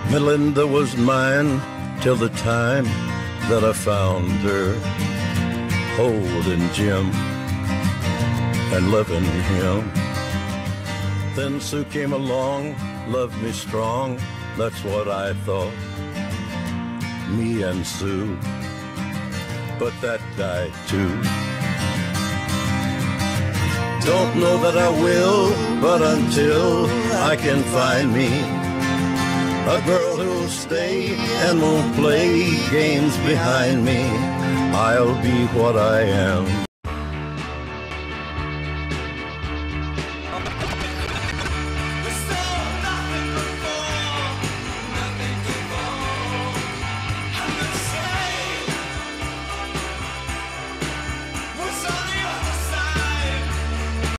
Melinda was mine till the time that I found her holding Jim and loving him. Then Sue came along, loved me strong, that's what I thought, me and Sue, but that died too. Don't know that I will, but until I can find me a girl who'll stay and won't play games behind me, I'll be what I am.